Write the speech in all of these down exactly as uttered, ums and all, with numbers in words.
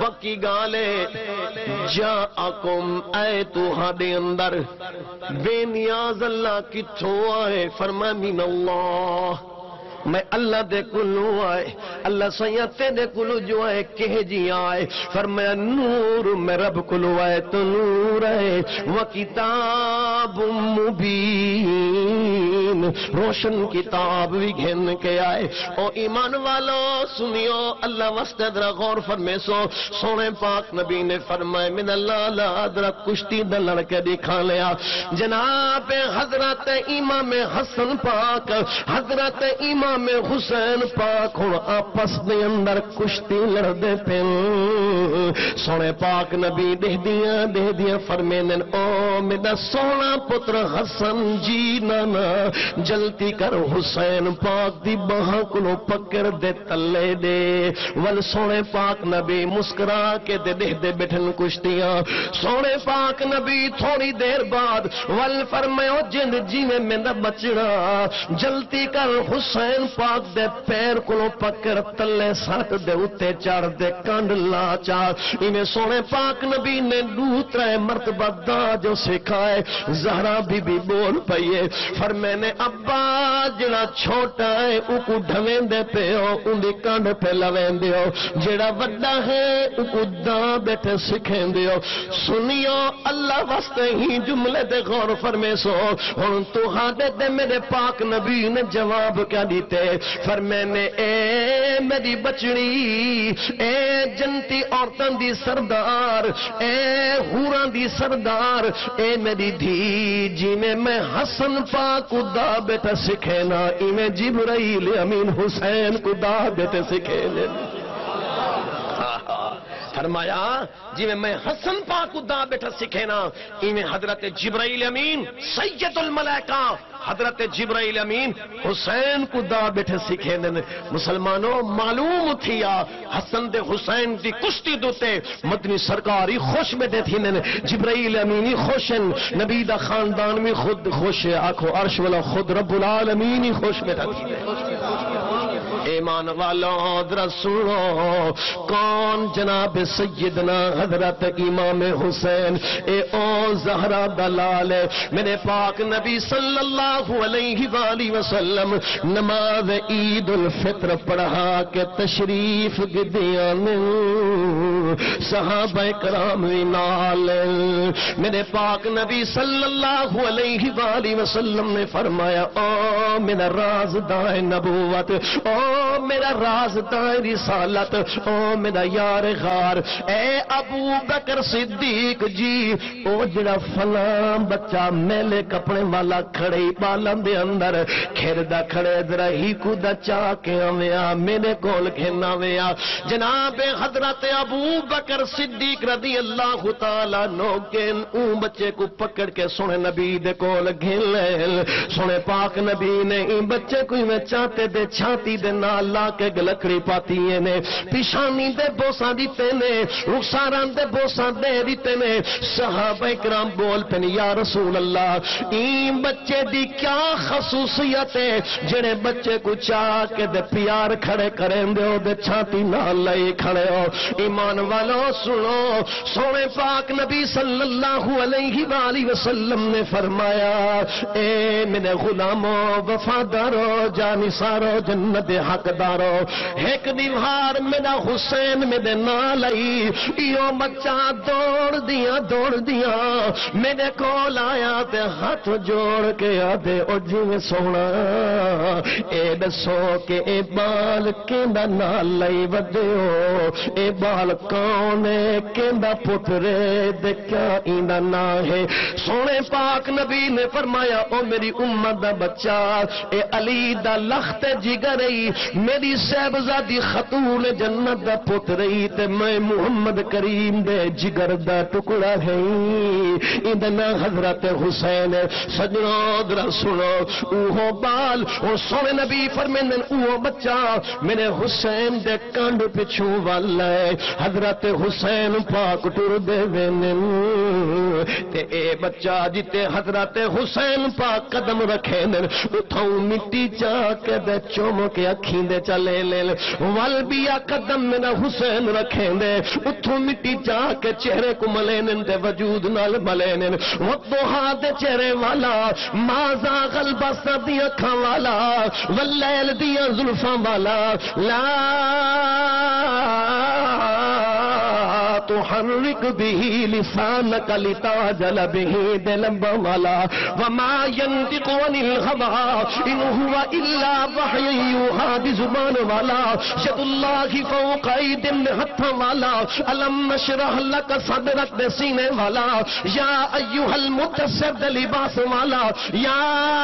پکی گالے جاءکم اے تہاڈے اندر بے نیاز اللہ کتھوں آئے فرمایا من اللہ میں اللہ دے کلو آئے اللہ سیاتے دے کلو جو آئے کہے جی آئے فرمایا نور میں رب کلو آئے تو نور ہے وکتاب مبین روشن کتاب بھی گھن کے آئے او ایمان والو سنیو اللہ واسطے درہ غور فرمے سو سونے پاک نبی نے فرمائے من اللہ لا درہ کشتی دا لڑکے دکھا لیا جناب حضرت امام حسن پاک حضرت امام میں حسین پاک ہوں آپس دے اندر کشتی لڑ دے پین سونے پاک نبی دہ دیا دہ دیا فرمینن او میرا سونا پتر حسن جی نانا جلتی کر حسین پاک دی باہاں کلو پکر دے تلے دے ول سونے پاک نبی مسکرا کے دے دہ دے بیٹھن کشتیاں سونے پاک نبی تھوڑی دیر بعد ول فرمائیو جند جی میں میرا بچڑا جلتی کر حسین پاک دے پیر کلو پکر تلے سات دے اتے چار دے کانڈ لا چار انہیں سونے پاک نبی نے دوترے مرتبہ دا جو سکھائے زہرا بی بی بول پئیے فرمینے ابا جڑا چھوٹا ہے اکو ڈھوین دے پہ ہو ان دی کانڈ پہ لوین دے ہو جڑا وڈا ہے اکو دا بیٹھے سکھیں دے ہو سنیو اللہ واسطے ہی جملے دے غور فرمے سو ہن تو ہاں دے میرے پاک نبی نے جواب کیا دیتے فرمینے اے میری بچڑی اے جنتی عورتان دی سردار اے حوران دی سردار اے میری دھی جی میں میں حسن پاک کو دا بیٹا سکھے نا ایمیں جبرائیل امین حسین کو دا بیٹا سکھے لے فرمایا جی میں حسن پاک کو دا بیٹھا سکھینا ایمیں حضرت جبرائیل امین سید الملائکہ حضرت جبرائیل امین حسین کو دا بیٹھے سکھے دن مسلمانوں معلوم تھیا حسن دے حسین دی کشتی دوتے مدنی سرکاری خوش میں دے تھی نے جبرائیل امینی خوشن نبی دا خاندان میں خود خوش آنکھو عرش والا خود رب العالمینی خوش میں تھی ایمان والوں در سنو کون جناب سیدنا حضرت امام حسین اے او زہرا دلال میرے پاک نبی صلی اللہ علیہ وآلہ وسلم نماز عید الفطر پڑھا کے تشریف گدیاں صحابہ کرام نال میرے پاک نبی صلی اللہ علیہ وآلہ وسلم نے فرمایا او میرا رازدار نبوت او میرا رازدار رسالت او میرا یار غار اے ابو بکر صدیق جی او جڑا فلاں بچہ میلے کپڑے والا کھڑے بالن دے اندر کھیردہ کھڑے درہی کو دا چاہ کے آویا میرے کول کھینا ویا جناب حضرت ابو بکر صدیق رضی اللہ تعالیٰ نوکن اون بچے کو پکڑ کے سونے نبی دے کول گھن لے سونے پاک نبی نے ان بچے کو میں چاہتے دے چھاتی دے نالا کے گلکڑی پاتی نے پیشانی دے بوسا دیتے نے رخساران دے بوسا دے دیتے نے صحابہ کرام بول پن یا رسول اللہ این بچے دی کیا خصوصیت ہے جڑے بچے کو چاہ کے دے پیار کھڑے کریں دے ہو دے چھاتی نالے کھڑے ہو ایمان والو سنو سونے پاک نبی صلی اللہ علیہ وآلہ وسلم نے فرمایا اے میرے غلاموں وفادارو جانی سارو جنت حق دارو ایک دیوار میرا حسین میرے نالائی ایو بچہ دوڑ دیا دوڑ دیا میرے کول آیا تے ہاتھ جوڑ کے آدھے او جی میں سونا اے دسو کہ اے بال کیندا نالائی ودے ہو اے بال کونے کیندا پترے دے کیا ایندا نا ہے سونے پاک نبی نے فرمایا او میری امت دا بچہ اے علی دا لخت جگرئی میری صاحبزادی خاتون جنت دا پترئی تے میں محمد کریم دے جگر دا ٹکڑا ہے ایندنا حضرت حسین سجنوں در سنو اوہو بال اور سونے نبی فرمیندن اوہو بچہ میرے حسین دے کانڈ پچھو والا ہے حضرت حسین پاک ٹر دے وینن تے اے بچہ جتے حضرت حسین پاک قدم رکھے نن اتھاؤں مٹی چاہ کے دے چوم کے اکھی اٹھیندے چلے لے ول بیا قدم میرا حسین رکھیں دے اتھوں مٹی جا کے چہرے کو ملے دے وجود نال ملے وضحا دے چہرے والا ما زاغ البصر دی اکھاں والا واللیل دی زلفاں والا لا تحرک به لسانک لتعجل به دلب والا وما ينطق عن الهوى ان هو الا وحی یوحى زبان والا ید اللہ فوق اید ہاتھ والا الم نشرح لک صدرک دے سینے والا یا ایھا المدثر لباس والا یا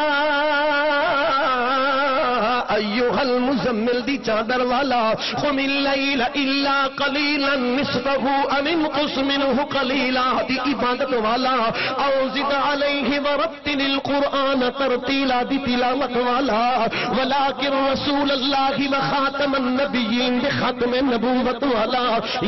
ایھا المزمل دی چادر والا قم اللیل الا قلیلا نصفه ام انقص منه قلیلا دی عبادت والا او زد علیہ ورتل القرآن ترتیلا دی تلاوت والا ولکن رسول اللہ وخاتم النبیین بختم نبوت والا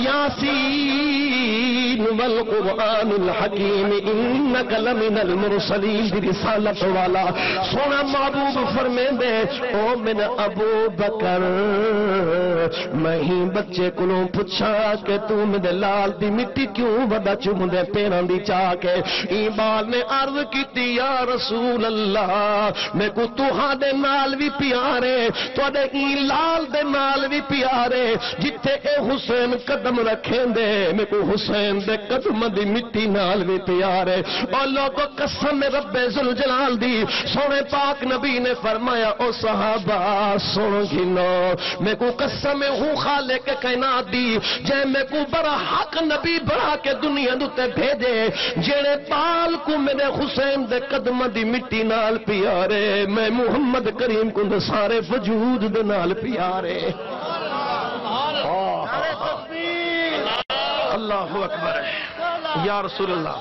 یاسین والقرآن الحکیم انک لمن المرسلین برسالت والا سونا محبوب فرمے دے او من ابو بکر میں ہی بچے کلوں پچھا کہ تو میرے لال دی مٹی کیوں بڑا چوم دے پیران دی چاہ کے ایمان نے عرض کیتی یا رسول اللہ میں کو تو ہاں دے نال بھی پیارے تو دے ای لال دے نال بھی پیارے جتے اے حسین قدم رکھیں دے میں کو حسین دے قدم دی مٹی نال بھی پیارے اور لوگوں قسم رب ذوالجلال دی سونے پاک نبی نے فرمایا او صحابہ سن گھنو میں کو قسم ہوں خالق کائنات دی جے میں کو بڑا حق نبی بڑھا کے دنیا دوتے بھیجے جیڑے پال کو میرے حسین دے قدم دی مٹی نال پیارے میں محمد کریم کو دے سارے وجود دے نال پیارے اللہ اکبر یا رسول اللہ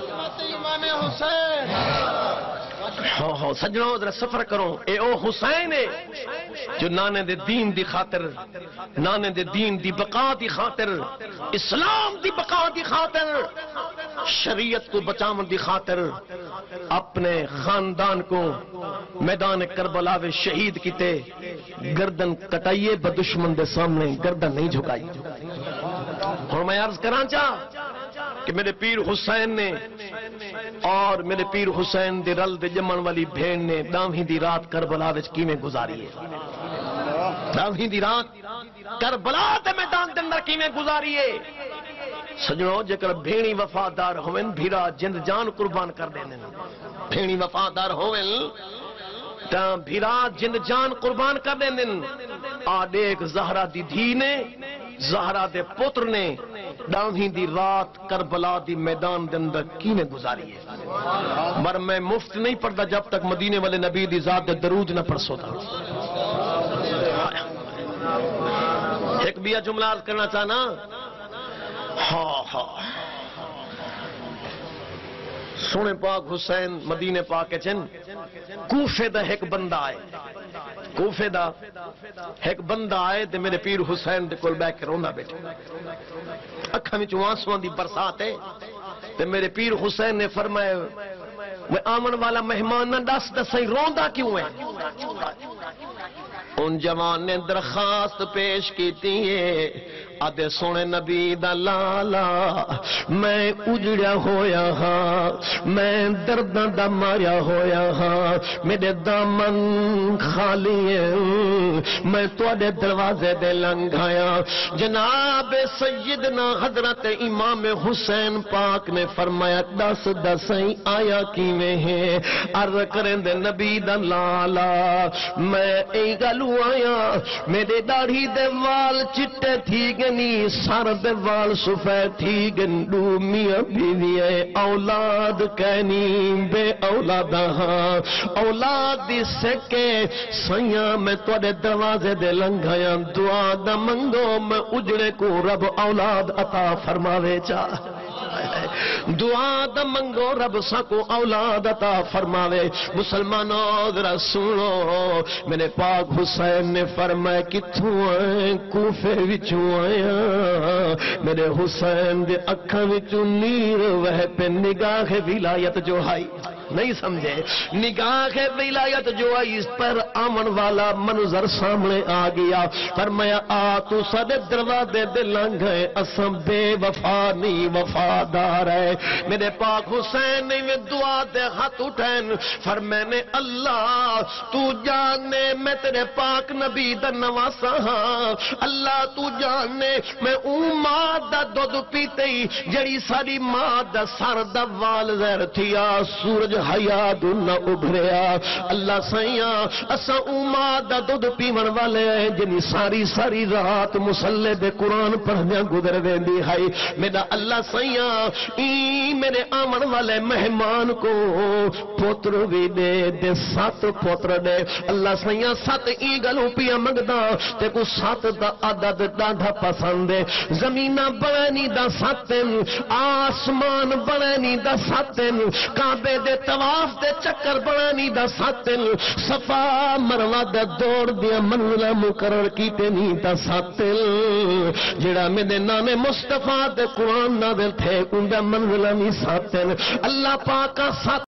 ہاں ہاں سجنوں ذرا سفر کرو اے او حسین ہے جو نانے دے دین دی خاطر نانے دے دین دی بقا دی خاطر اسلام دی بقا دی خاطر شریعت کو بچاون دی خاطر اپنے خاندان کو میدان کربلا میں شہید کیتے گردن کٹائیے بدشمن دے سامنے گردن نہیں جھکائی اور میں عرض کراں چاہ کہ میرے پیر حسین نے اور میرے پیر حسین دے رل دے جمن والی بھین نے داویں دی رات کربلا وچ کیویں گزاری ہے داویں دی رات کربلا دے میدان دے اندر کیویں گزاری ہے سجنوں جکر بھیڑی وفادار ہوئن بھیرا جند جان قربان کر دینے بھیڑی وفادار ہوئن تا بھیرا جند جان قربان کر دینے آڈے ایک زہرہ دی دھی نے زہرہ دے پتر نے ڈاویں دی رات کربلا دی میدان دے اندر کینے گزاری ہے مر میں مفت نہیں پڑھتا جب تک مدینے والے نبی دی ذات دے درود نہ پڑھسو تھا ایک بیا جملہ عرض کرنا چاہنا ہاں ہاں سونے پاک حسین مدینے پاک چن کوفے دا ایک بندہ آئے کوفے دا ایک بندہ آئے تے میرے پیر حسین دے کول بیٹھ کے روندا بیٹھے اکھاں وچ آنسواں دی برسات ہے تے میرے پیر حسین نے فرمایا وہ آمن والا مہمان نہ دس دسیں روندا کیوں ہے ان جوان نے درخواست پیش کیتی ہے آدھے سونے نبی دا لالا میں اجڑیا ہویا ہاں میں درداں دا ماریا ہویا ہاں میرے دامن خالی ہیں میں تواڈے دروازے دے لنگھایا جناب سیدنا حضرت امام حسین پاک نے فرمایا دس دسیں آیا کیویں ہے عرض کریں دے نبی دا لالا میں اے گلو آیا میرے داڑھی دے وال چٹے تھی گنی سر دے وال سفید تھی گنڈو میاں بیوی اولاد کہنی بے اولاد ہاں اولاد دی سکے سیاں میں توڑے دروازے دے لنگھایا دعا دا منگو میں اجڑے کو رب اولاد عطا فرماوے چاہ دعا دا منگو رب سکو اولاد عطا فرماوے مسلمانوں ذرا سنو میرے پاک حسین نے فرمایا کتھوں آئے کوفے وچوں آیا میرے حسین دے اکھاں وچوں نیر وہ پہ نگاہ ولایت جو ہائی نہیں سمجھے نگاہ ولایت جو آئی اس پر آمن والا منظر سامنے آ گیا فرمایا آ تو سارے دروازے دے لنگ گئے اسم بے وفا نہیں وفادار ہے میرے پاک حسین نے میں دعا دے ہاتھ اٹھائن فرمائے نے اللہ تو جانے میں تیرے پاک نبی دا نواسا ہاں اللہ تو جانے میں اون ماں دا دودھ پیتے ہی جڑی ساری ماں دا سر دا وال زہر تھیا سورج حیا نہ ابھریا اللہ سائیاں اسا اون ماں دا دودھ پیون والے ہیں جنی ساری ساری رات مسلے دے قرآن پڑھنے گزر ویندی ہے میرا اللہ سائیاں ای میرے آمن والے مہمان کو پوتر بھی دے دے سات پوتر دے اللہ سائیاں سات ای گلوں پیا منگدا تے کو سات دا عدد ڈاڈا پسند ہے زمینہ بڑھنی دا ساتن آسمان بڑھنی دا ساتن کعبے دے طواف دے چکر بڑھنی دا ساتن صفا مروہ دا دوڑ دیا منزلہ مقرر کیتے نہیں دا ساتن جڑا میرے نام مصطفیٰ دے قرآن نازل تھے ان دا منزلہ نہیں ساتن اللہ پاکا ساتن